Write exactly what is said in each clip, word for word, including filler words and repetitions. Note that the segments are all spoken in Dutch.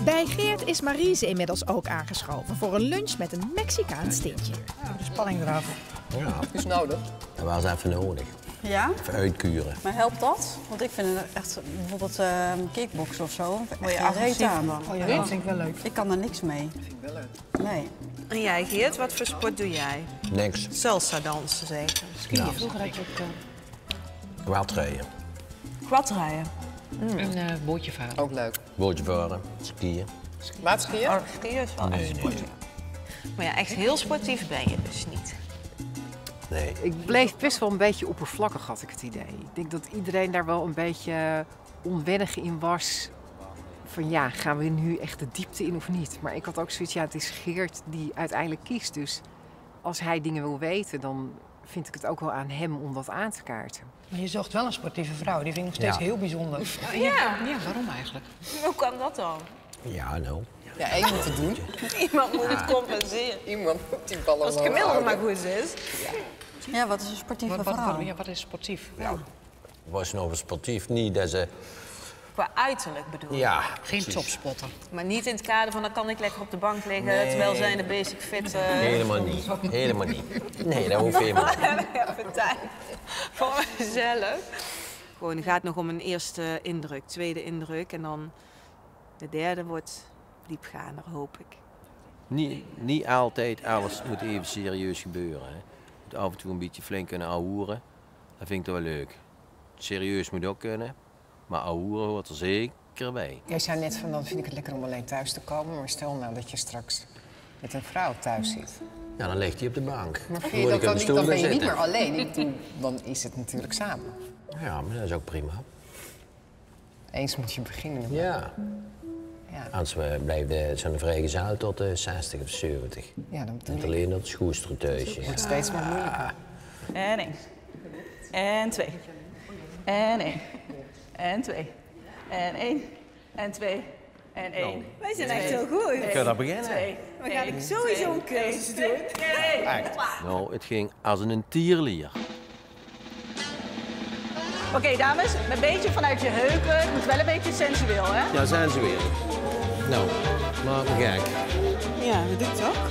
Bij Geert is Marise inmiddels ook aangeschoven voor een lunch met een Mexicaans tintje. De spanning eraf. Ja, Is nodig. dat was even nodig. Ja? Even uitkuren. Maar helpt dat? Want ik vind het echt, bijvoorbeeld uh, kickboksen of zo, Word je echt geen reet agressief aan. van? Oh ja, dat vind ik wel leuk. Ik kan er niks mee. Dat vind ik wel leuk. Nee. En jij, Geert, wat voor sport doe jij? Niks. Salsa dansen, zeker. Skiën. Ja. Vroeger had je ook uh, Quadrijden. Quadrijden. een uh, bootje varen. Ook leuk. Bootje varen, skiën. Waterskiën? Oh, skiën is wel Nee, echt nee. sport. Maar ja, echt heel sportief ben je dus niet. Nee. Ik bleef best wel een beetje oppervlakkig, had ik het idee. Ik denk dat iedereen daar wel een beetje onwennig in was. Van ja, gaan we nu echt de diepte in of niet? Maar ik had ook zoiets, ja, het is Geert die uiteindelijk kiest. Dus als hij dingen wil weten, dan vind ik het ook wel aan hem om dat aan te kaarten. Maar je zocht wel een sportieve vrouw. Die vind ik nog steeds Ja. heel bijzonder. Ja. Ja, waarom eigenlijk? Hoe kan dat dan? Ja, nou. Ja, één moet het doen. Iemand moet het compenseren. Iemand moet die ballen Als omhoog Camille er houden. maar goed is. Ja, wat is een sportieve Wat, wat, vrouw? wat, ja, wat is sportief? Was nog een sportief, niet dat ze... Qua uiterlijk bedoel ik. Ja, Geen precies. topspotter. Maar niet in het kader van dan kan ik lekker op de bank liggen Nee. terwijl zij in de basic fit... Uh... Helemaal niet. Helemaal niet. Nee, dat hoeft helemaal niet. Even tijd voor mezelf. Gewoon, het gaat nog om een eerste indruk, tweede indruk. En dan de derde wordt diepgaander, hoop ik. Niet, niet altijd alles moet even serieus gebeuren. Hè. Je moet af en toe een beetje flink kunnen ahoeren. Dat vind ik toch wel leuk. Serieus moet ook kunnen, maar ahoeren hoort er zeker bij. Jij zei net van, dan vind ik het lekker om alleen thuis te komen. Maar stel nou dat je straks met een vrouw thuis zit. Ja, dan ligt hij op de bank. Maar vind Moet je dat ik op dan de niet, stoel dan ben je gaan niet meer zitten. alleen. Ik bedoel, dan is het natuurlijk samen. Ja, maar dat is ook prima. Eens moet je beginnen. Ja. Ja, Anders we blijven zo'n vrijgezel tot de zestig of zeventig. ja dan Niet alleen dat schoestruteusje. wordt het steeds maar moeilijker. En één. En twee. En één. En twee. En één. En twee. En één. Wij zijn echt heel goed. Kun je dat beginnen? Twee. We gaan ik sowieso een cursus doen. Echt? Nou, het ging als een tierlier. Oké, okay, dames. Een beetje vanuit je heupen. Het moet wel een beetje sensueel, hè? Ja, zijn ze weer. Nou, maak me gek. Ja, dat doe ik toch?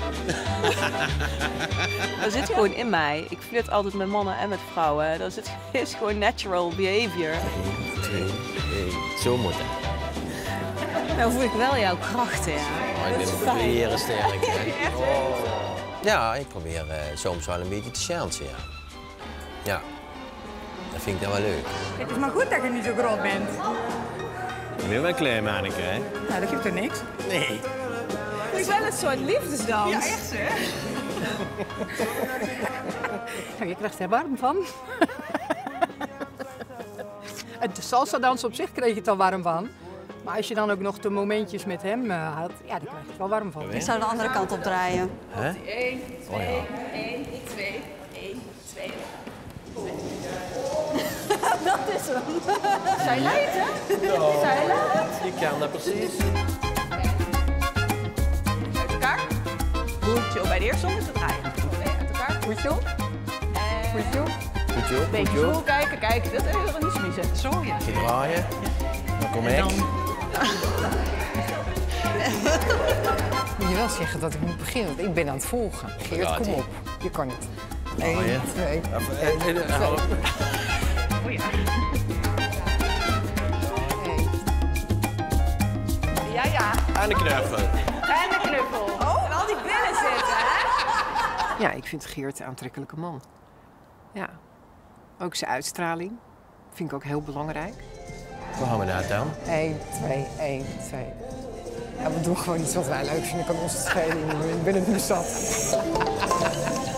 Dat zit gewoon in mij. Ik flirt altijd met mannen en met vrouwen. Dat is, is gewoon natural behavior. één, twee, één. Zo moet het. Nou voel ik wel jouw krachten, ja. Oh, ik ben proberen sterk. Hè. Oh. Ja, ik probeer uh, soms wel een beetje te chansen, ja. Ja, dat vind ik dan wel leuk. Het is maar goed dat je niet zo groot bent. Ik ben wel een klein manneke, hè? Nou, dat geeft er niks. Nee. Het is wel een soort liefdesdans. Ja, echt, hè? Nou, je krijgt er warm van. En de salsa-dans op zich kreeg je het al warm van. Maar als je dan ook nog de momentjes met hem uh, had, ja, daar krijg je het wel warm van. Ik zou de andere kant op draaien. Hè? één, Oh ja. één, twee, één, twee. Dat is hem. Zij leidt, hè? Zij leidt. Je kan dat precies. Uit elkaar. Goed zo. Bij de eerste om is het draaien. Nee, uit elkaar. Goed zo. En... Goed zo. Goed joh, goed Beetje joh. zo kijken, kijken. Dat is helemaal niet smiezen. Zo, ja. Je draaien. Dan kom ik. Moet je wel zeggen dat ik moet beginnen, want ik ben aan het volgen. Geert, gaat kom ie. op. Je kan het. Draaien. Eén, twee, Even, en, en, en, twee. Oh ja. één. Ja, ja. en een knuffel. En de knuffel. Oh, en al die billen zitten, hè? Ja, ik vind Geert een aantrekkelijke man. Ja. Ook zijn uitstraling vind ik ook heel belangrijk. Hoe gaan we dat dan? één, twee, één, twee. Ja, we doen gewoon iets wat wij leuk vinden. Ik kan ons het schelen. Ik ben het nu zat.